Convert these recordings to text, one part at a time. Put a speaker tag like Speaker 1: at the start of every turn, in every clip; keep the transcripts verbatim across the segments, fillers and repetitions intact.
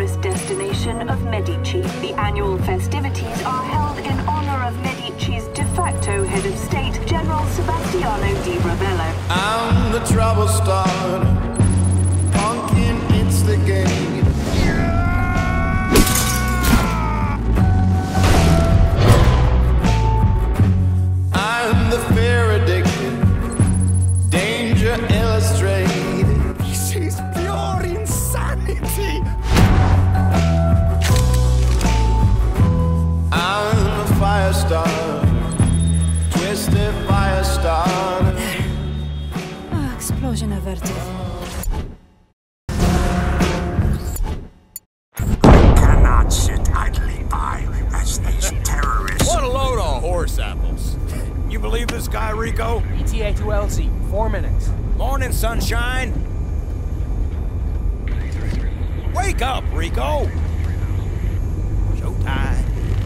Speaker 1: tourist destination of Medici. The annual festivities are held in honor of Medici's de facto head of state, General Sebastiano di Ravello.
Speaker 2: I'm the trouble starter, punkin' instigate. I'm the fear addicted, danger illustrated. This is pure insanity. I'm a fire starter, twisted fire starter.
Speaker 3: Ah, explosion averted.
Speaker 4: I cannot sit idly by as these terrorists.
Speaker 5: What a load of horse apples. You believe this guy, Rico?
Speaker 6: E T A to L Z, four minutes.
Speaker 5: Morning, sunshine. Wake up, Rico. Showtime.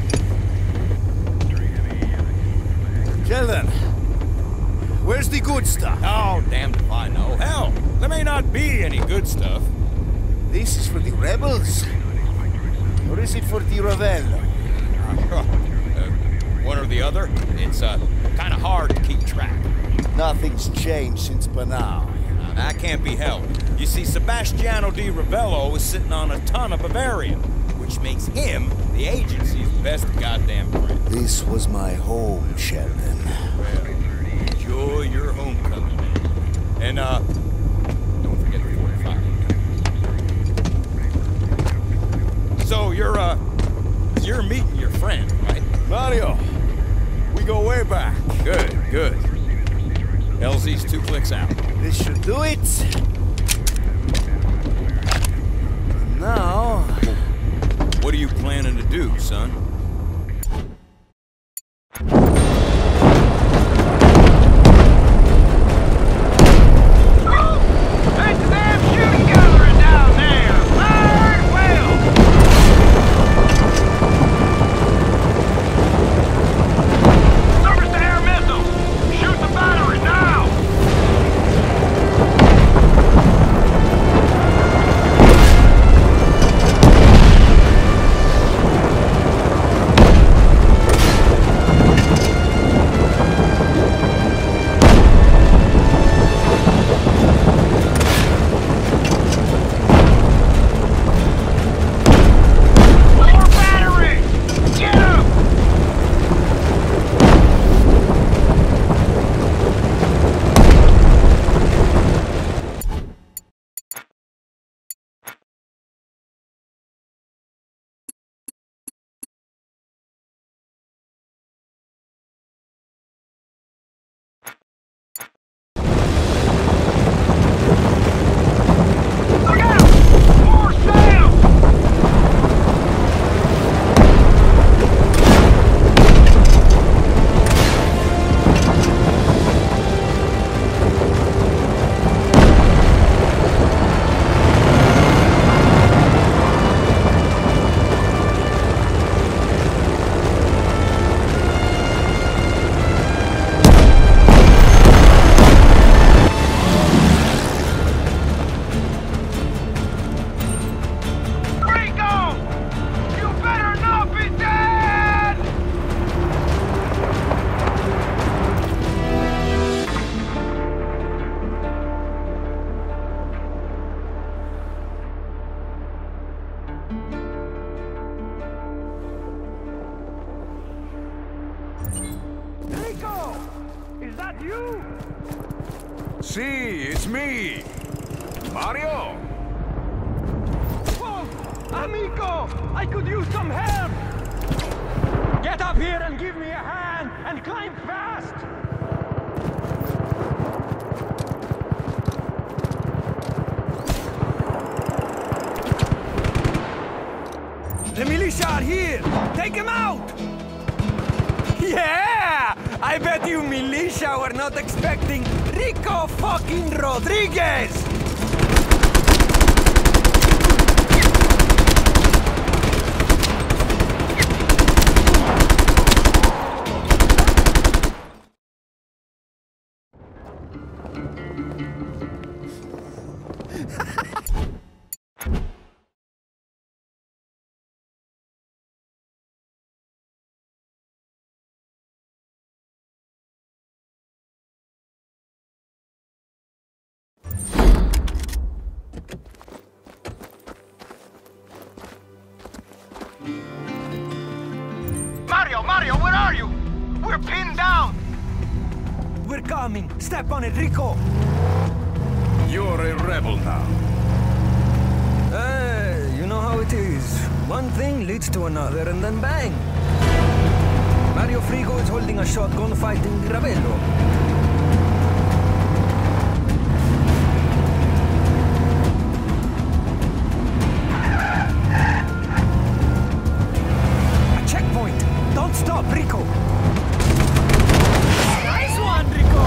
Speaker 2: Sheldon, where's the good stuff?
Speaker 5: Oh, damned if I know. Hell, there may not be any good stuff.
Speaker 2: This is for the rebels? Or is it for the Ravello?
Speaker 5: Uh, one or the other. It's uh, kind of hard to keep track.
Speaker 2: Nothing's changed since Panau.
Speaker 5: Now, that can't be helped. You see, Sebastiano di Ravello is sitting on a ton of Bavarian, which makes him the agency's best goddamn friend.
Speaker 2: This was my home, Sheldon.
Speaker 5: Well, enjoy your homecoming. And, uh, don't forget the forty-five. So, you're, uh, you're meeting your friend, right?
Speaker 2: Mario, we go way back.
Speaker 5: Good, good. L Z's two clicks out.
Speaker 2: This should do it. And now...
Speaker 5: What are you planning to do, son?
Speaker 7: Is that you?
Speaker 4: See, it's me, Mario.
Speaker 7: Whoa! Amico! I could use some help! Get up here and give me a hand, and climb fast!
Speaker 6: The militia are here! Take them out! Yeah! I bet you militia were not expecting Rico fucking Rodriguez!
Speaker 7: Where are you? We're pinned down!
Speaker 6: We're coming! Step on it, Rico!
Speaker 8: You're a rebel now.
Speaker 6: Uh, you know how it is. One thing leads to another, and then bang! Mario Frigo is holding a shotgun fighting Ravello. A checkpoint! Don't stop, Rico! Nice one, Rico!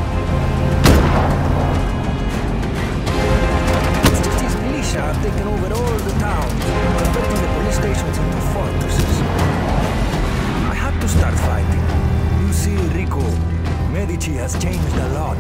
Speaker 6: It's just these militia have taken over all the towns, converting the police stations into fortresses. I had to start fighting. You see, Rico, Medici has changed a lot.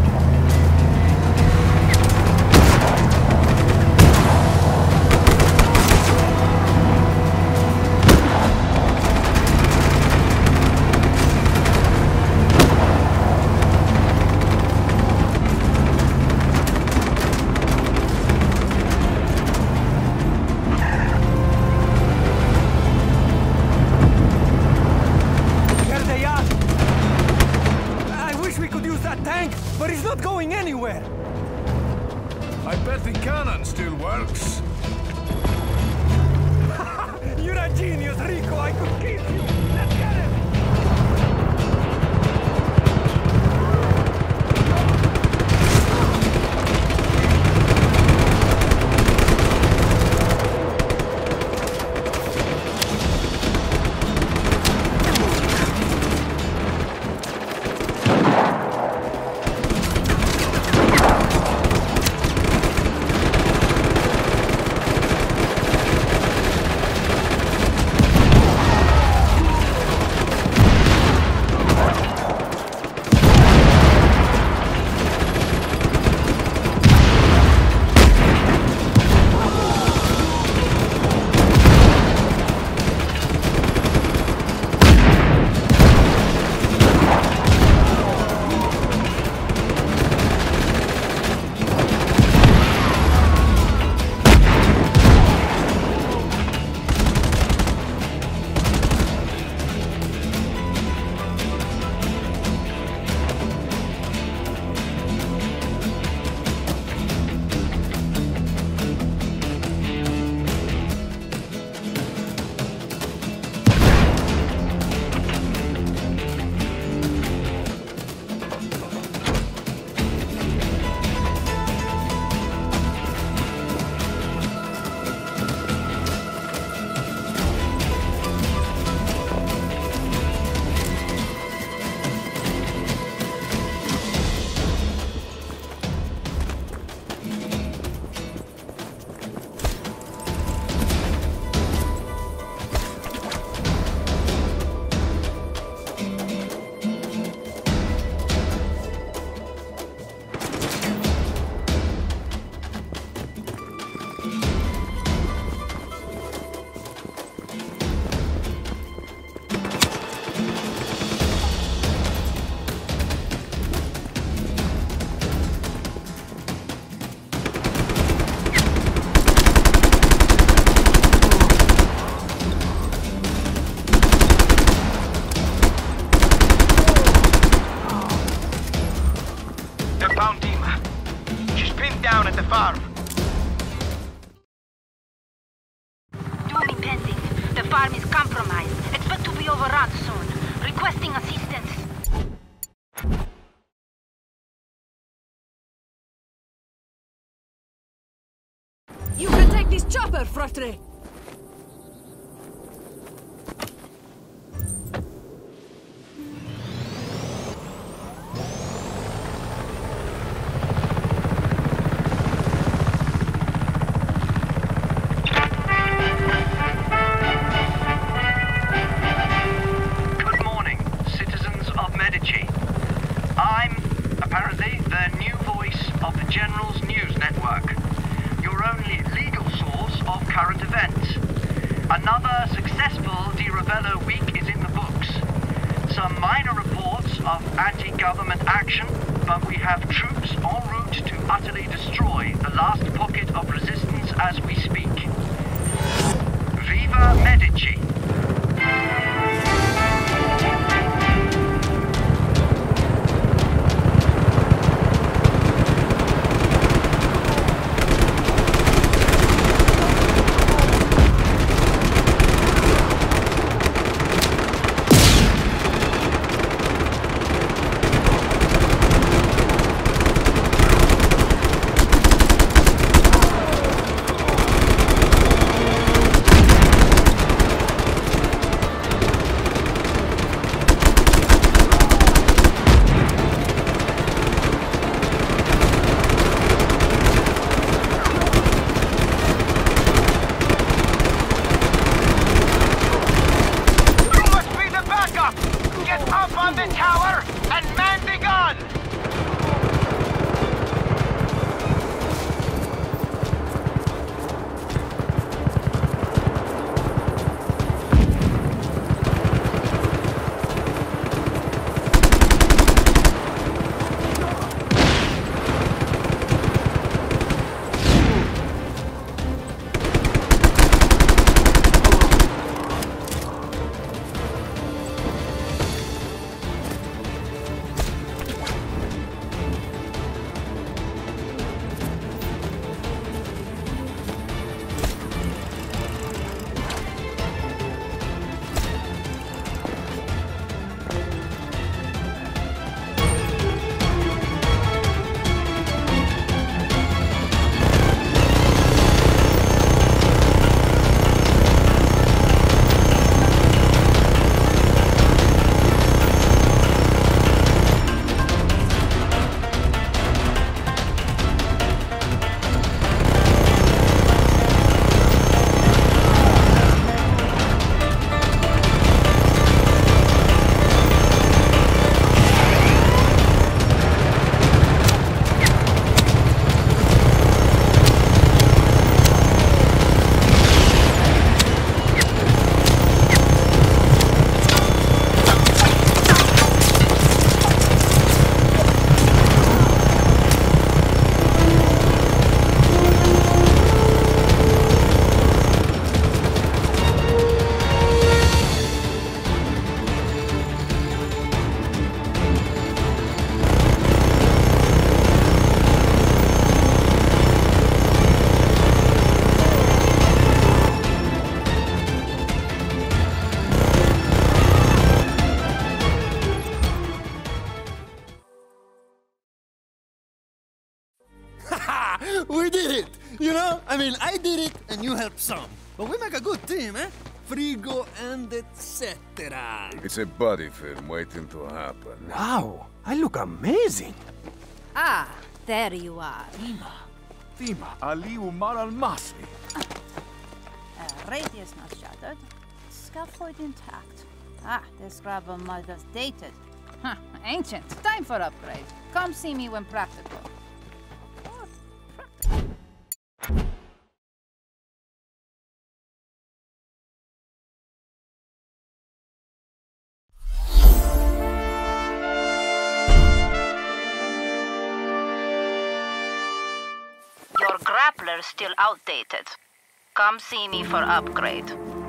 Speaker 6: But he's not going anywhere!
Speaker 8: I bet the cannon still works.
Speaker 6: You're a genius, Rico! I could keep you! Let's get him!
Speaker 9: farm is compromised. Expect to be overrun soon. Requesting assistance.
Speaker 3: You can take this chopper, Fratre!
Speaker 10: Another successful Di Ravello week is in the books. Some minor reports of anti-government action, but we have troops en route to utterly destroy the last pocket of resistance as we speak. Viva Medici!
Speaker 2: We did it! You know, I mean, I did it and you helped some. But we make a good team, eh? Frigo and et cetera.
Speaker 8: It's a buddy film waiting to happen.
Speaker 6: Wow, I look amazing.
Speaker 3: Ah, there you are.
Speaker 8: Dima. Dima, Ali Umar al-Masri.
Speaker 9: Uh, radius not shattered. Scaffold intact. Ah, this grabber mother's dated. Huh, ancient. Time for upgrade. Come see me when practical. Oh, practical. Your grappler's still outdated. Come see me for upgrade.